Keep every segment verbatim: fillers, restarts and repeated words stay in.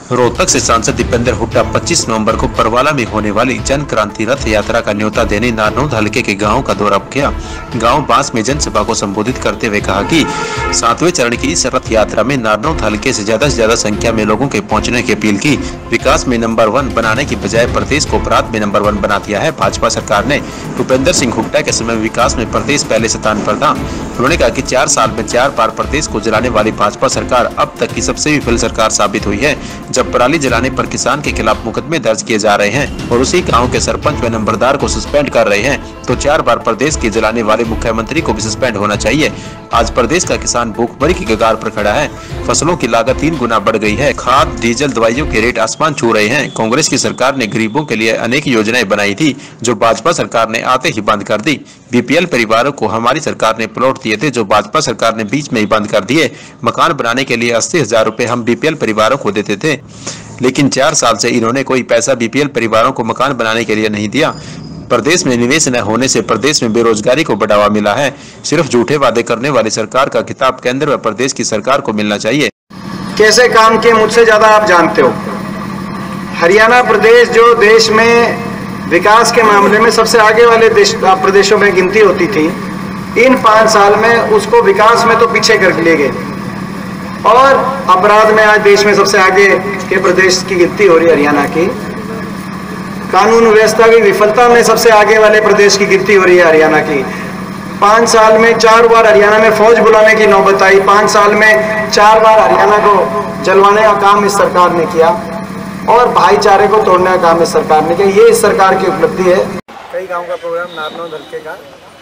रोहतक से सांसद दीपेंद्र हुड्डा पच्चीस नवंबर को बरवाला में होने वाली जन क्रांति रथ यात्रा का न्योता देने नारनौंद हलके के गांव का दौरा किया। गांव बांस में जनसभा को संबोधित करते हुए कहा कि सातवें चरण की इस रथ यात्रा में नारनौंद हलके से ज्यादा से ज्यादा संख्या में लोगों के पहुंचने की अपील की। विकास में नंबर वन बनाने की बजाय प्रदेश को अपराध में नंबर वन बना दिया है। भाजपा सरकार ने भूपेंद्र सिंह हुड्डा के समय विकास में प्रदेश पहले स्थान पर था। उन्होंने कहा कि चार साल में चार बार प्रदेश को जलाने वाली भाजपा सरकार अब तक की सबसे विफल सरकार साबित हुई है। जब पराली जलाने पर किसान के खिलाफ मुकदमे दर्ज किए जा रहे हैं और उसी गांव के सरपंच व नंबरदार को सस्पेंड कर रहे हैं, तो चार बार प्रदेश के जलाने वाले मुख्यमंत्री को भी सस्पेंड होना चाहिए। आज प्रदेश का किसान भूखमरी की कगार पर खड़ा है। फसलों की लागत तीन गुना बढ़ गई है। खाद, डीजल, दवाइयों के रेट आसमान छू रहे हैं। कांग्रेस की सरकार ने गरीबों के लिए अनेक योजनाएं बनाई थी, जो भाजपा सरकार ने आते ही बंद कर दी। बीपीएल परिवारों को हमारी सरकार ने प्लॉट दिए थे, जो भाजपा सरकार ने बीच में ही बंद कर दिए। मकान बनाने के लिए अस्सी हजार रूपए हम बीपीएल परिवारों को देते थे, लेकिन चार साल से इन्होंने कोई पैसा बीपीएल परिवारों को मकान बनाने के लिए नहीं दिया। प्रदेश में निवेश न होने से प्रदेश में बेरोजगारी को बढ़ावा मिला है। सिर्फ झूठे वादे करने वाली सरकार का खिताब केंद्र व प्रदेश की सरकार को मिलना चाहिए। कैसे काम किए मुझसे ज्यादा आप जानते हो। हरियाणा प्रदेश जो देश में विकास के मामले में सबसे आगे वाले देश प्रदेशों में गिनती होती थी, इन पाँच साल में उसको विकास में तो पीछे कर लिए गए और अपराध में आज देश में सबसे आगे के प्रदेश की गिनती हो रही है हरियाणा की। कानून व्यवस्था की विफलता में सबसे आगे वाले प्रदेश की गिनती हो रही है हरियाणा की। पाँच साल में चार बार हरियाणा में फौज बुलाने की नौबत आई। पाँच साल में चार बार हरियाणा को जलवाने का काम इस सरकार ने किया और भाईचारे को तोड़ने का काम इस सरकार ने किया। ये इस सरकार की उपलब्धि है। कई गांव का प्रोग्राम नारनौंद हल्के का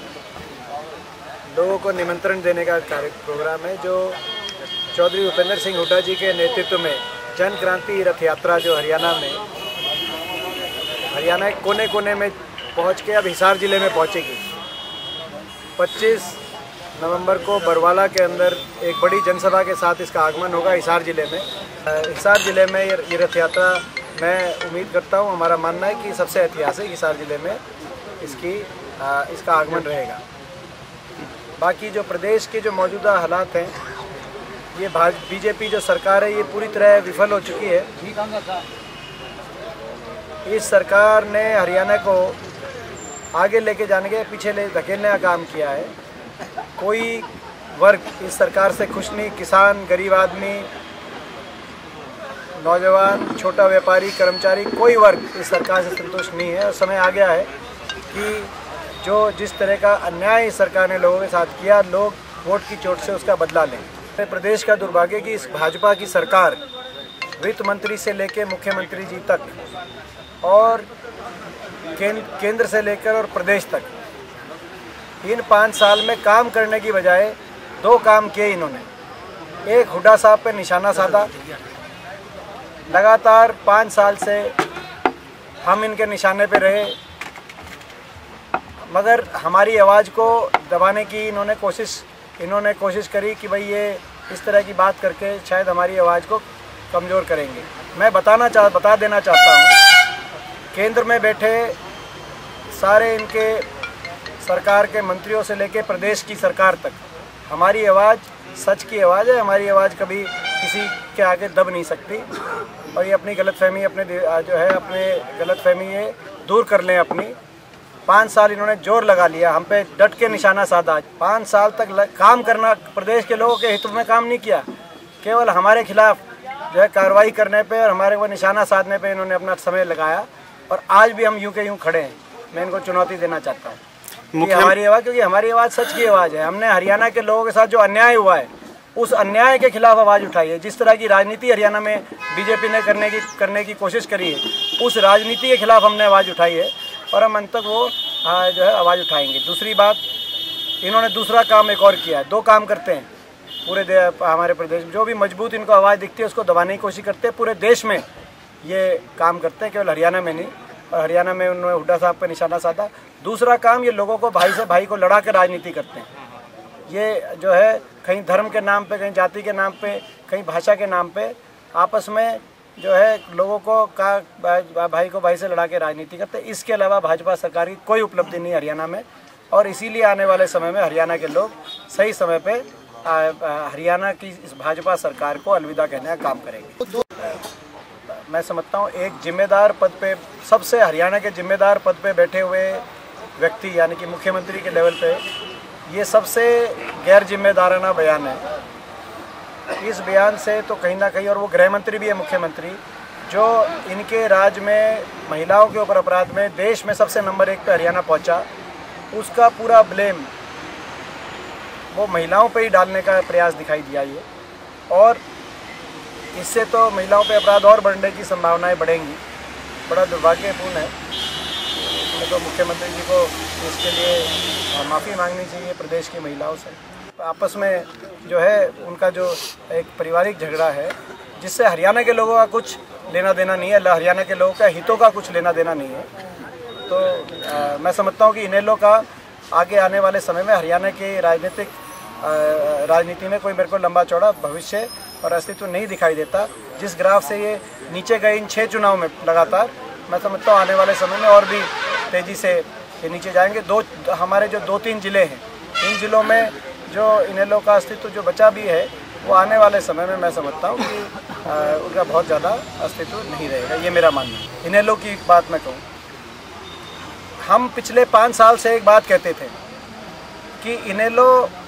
लोगों को निमंत्रण देने का कार्य प्रोग्राम है, जो चौधरी भूपेंद्र सिंह हुड्डा जी के नेतृत्व में जन क्रांति रथ यात्रा जो हरियाणा में हरियाणा के कोने कोने में पहुंच के अब हिसार ज़िले में पहुंचेगी। पच्चीस नवंबर को बरवाला के अंदर एक बड़ी जनसभा के साथ इसका आगमन होगा हिसार ज़िले में। हिसार ज़िले में ये रथ यात्रा मैं उम्मीद करता हूँ, हमारा मानना है कि सबसे ऐतिहासिक हिसार ज़िले में इसकी इसका आगमन रहेगा। बाकी जो प्रदेश के जो मौजूदा हालात हैं, ये बीजेपी जो सरकार है ये पूरी तरह विफल हो चुकी है। इस सरकार ने हरियाणा को आगे लेके जाने के पीछे ले धकेलने का काम किया है। कोई वर्ग इस सरकार से खुश नहीं। किसान, गरीब आदमी, नौजवान, छोटा व्यापारी, कर्मचारी, कोई वर्ग इस सरकार से संतुष्ट नहीं है। और समय आ गया है कि जो जिस तरह का अन्याय इस सरकार ने लोगों के साथ किया, लोग वोट की चोट से उसका बदला लें। प्रदेश का दुर्भाग्य कि इस भाजपा की सरकार वित्त मंत्री से लेकर मुख्यमंत्री जी तक और केंद्र से लेकर और प्रदेश तक इन पाँच साल में काम करने की बजाय दो काम किए इन्होंने। एक, हुड्डा साहब पे निशाना साधा। लगातार पाँच साल से हम इनके निशाने पे रहे, मगर हमारी आवाज़ को दबाने की इन्होंने कोशिश इन्होंने कोशिश करी कि भाई ये इस तरह की बात करके शायद हमारी आवाज़ को कमज़ोर करेंगे। मैं बताना चाह बता देना चाहता हूँ, केंद्र में बैठे सारे इनके सरकार के मंत्रियों से लेकर प्रदेश की सरकार तक हमारी आवाज़ सच की आवाज़ है। हमारी आवाज़ कभी किसी के आगे दब नहीं सकती। और ये अपनी गलतफहमी अपने जो है अपने गलतफहमी ये दूर कर लें अपनी। पाँच साल इन्होंने जोर लगा लिया, हम पे डट के निशाना साधा। पाँच साल तक काम करना, प्रदेश के लोगों के हित में काम नहीं किया, केवल हमारे खिलाफ जो है कार्रवाई करने पे और हमारे को निशाना साधने पे इन्होंने अपना समय लगाया। और आज भी हम यूं के यूं खड़े हैं। मैं इनको चुनौती देना चाहता हूँ कि हमारी आवाज़, क्योंकि हमारी आवाज़ सच की आवाज़ है। हमने हरियाणा के लोगों के साथ जो अन्याय हुआ है उस अन्याय के खिलाफ आवाज़ उठाई है। जिस तरह की राजनीति हरियाणा में बीजेपी ने करने की करने की कोशिश करी है, उस राजनीति के खिलाफ हमने आवाज़ उठाई है और हम अंत तक वो जो है आवाज़ उठाएंगे। दूसरी बात, इन्होंने दूसरा काम एक और किया है। दो काम करते हैं पूरे दे, हमारे प्रदेश में। जो भी मजबूत इनको आवाज़ दिखती है उसको दबाने की कोशिश करते हैं। पूरे देश में ये काम करते हैं, केवल हरियाणा में नहीं। और हरियाणा में उन्होंने हुड्डा साहब पर निशाना साधा। दूसरा काम, ये लोगों को भाई से भाई को लड़ा कर राजनीति करते हैं। ये जो है कहीं धर्म के नाम पे, कहीं जाति के नाम पे, कहीं भाषा के नाम पे आपस में जो है लोगों को का भाई को भाई से लड़ा के राजनीति करते हैं। इसके अलावा भाजपा सरकार की कोई उपलब्धि नहीं हरियाणा में। और इसीलिए आने वाले समय में हरियाणा के लोग सही समय पे हरियाणा की इस भाजपा सरकार को अलविदा कहने का काम करेंगे। मैं समझता हूँ एक जिम्मेदार पद पे, सबसे हरियाणा के जिम्मेदार पद पे बैठे हुए व्यक्ति यानी कि मुख्यमंत्री के लेवल पे ये सबसे गैर जिम्मेदाराना बयान है। इस बयान से तो कहीं ना कहीं, और वो गृह मंत्री भी है मुख्यमंत्री, जो इनके राज्य में महिलाओं के ऊपर अपराध में देश में सबसे नंबर एक पे हरियाणा पहुंचा, उसका पूरा ब्लेम वो महिलाओं पे ही डालने का प्रयास दिखाई दिया ये। और इससे तो महिलाओं पे अपराध और बढ़ने की संभावनाएं बढ़ेंगी। बड़ा दुर्भाग्यपूर्ण है। तो मुख्यमंत्री जी को इसके लिए माफ़ी मांगनी चाहिए प्रदेश की महिलाओं से। आपस में जो है उनका जो एक पारिवारिक झगड़ा है जिससे हरियाणा के लोगों का कुछ लेना देना नहीं है, हरियाणा के लोगों का हितों का कुछ लेना देना नहीं है। तो आ, मैं समझता हूँ कि इनेलो का आगे आने वाले समय में हरियाणा की राजनीतिक राजनीति में कोई मेरे को लंबा चौड़ा भविष्य और अस्तित्व नहीं दिखाई देता। जिस ग्राफ से ये नीचे गए इन छः चुनाव में लगातार, मैं समझता हूँ आने वाले समय में और भी तेज़ी से ये नीचे जाएंगे। दो हमारे जो दो तीन ज़िले हैं, इन ज़िलों में जो इनेलो का अस्तित्व जो बचा भी है वो आने वाले समय में मैं समझता हूँ कि आ, उनका बहुत ज़्यादा अस्तित्व नहीं रहेगा, ये मेरा मानना है। इनेलो की बात मैं कहूँ, हम पिछले पाँच साल से एक बात कहते थे कि इनेलो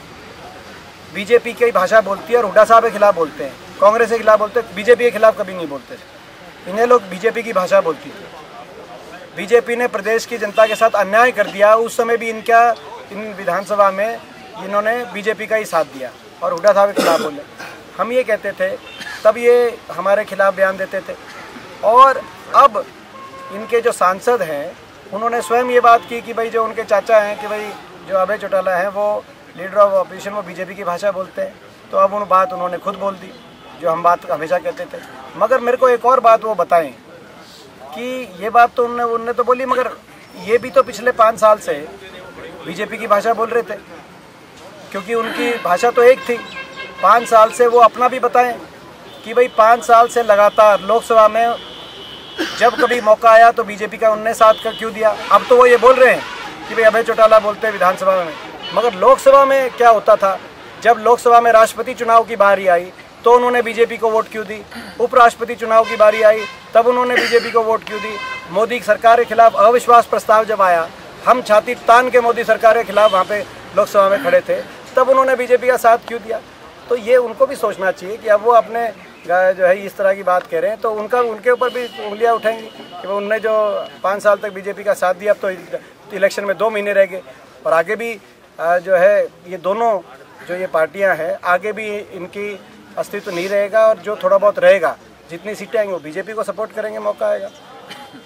बीजेपी की भाषा बोलती है और हुड्डा साहब के खिलाफ बोलते हैं, कांग्रेस के खिलाफ बोलते हैं, बीजेपी के खिलाफ कभी नहीं बोलते थे। इनेलो बीजेपी की भाषा बोलती थी। बीजेपी ने प्रदेश की जनता के साथ अन्याय कर दिया, उस समय भी इनका इन विधानसभा में इन्होंने बीजेपी का ही साथ दिया और हुड्डा साहब के खिलाफ बोले। हम ये कहते थे, तब ये हमारे खिलाफ बयान देते थे। और अब इनके जो सांसद हैं उन्होंने स्वयं ये बात की कि भाई जो उनके चाचा हैं कि भाई जो अभय चौटाला हैं वो लीडर ऑफ ऑपोजिशन, वो बीजेपी की भाषा बोलते हैं। तो अब उन बात उन्होंने खुद बोल दी जो हम बात हमेशा कहते थे। मगर मेरे को एक और बात वो बताएं कि ये बात तो उनने उनने तो बोली, मगर ये भी तो पिछले पाँच साल से बीजेपी की भाषा बोल रहे थे, क्योंकि उनकी भाषा तो एक थी। पाँच साल से वो अपना भी बताएं कि भाई पाँच साल से लगातार लोकसभा में जब कभी मौका आया तो बीजेपी का उनने साथ का क्यों दिया। अब तो वो ये बोल रहे हैं कि भाई अभय चौटाला बोलते हैं विधानसभा में, मगर लोकसभा में क्या होता था, जब लोकसभा में राष्ट्रपति चुनाव की बारी आई तो उन्होंने बीजेपी को वोट क्यों दी, उपराष्ट्रपति चुनाव की बारी आई तब उन्होंने बीजेपी को वोट क्यों दी, मोदी सरकार के खिलाफ अविश्वास प्रस्ताव जब आया, हम छाती तान के मोदी सरकार के खिलाफ वहाँ पे लोकसभा में खड़े थे, तब उन्होंने बीजेपी का साथ क्यों दिया। तो ये उनको भी सोचना चाहिए कि अब वो अपने जो है इस तरह की बात कह रहे हैं तो उनका उनके ऊपर भी उंगलियां उठेंगी कि वो उनने जो पाँच साल तक बीजेपी का साथ दिया, अब तो इलेक्शन में दो महीने रह गए और आगे भी जो है ये दोनों जो ये पार्टियां हैं आगे भी इनकी अस्तित्व नहीं रहेगा, और जो थोड़ा बहुत रहेगा, जितनी सीटें आएंगी वो बीजेपी को सपोर्ट करेंगे, मौका आएगा।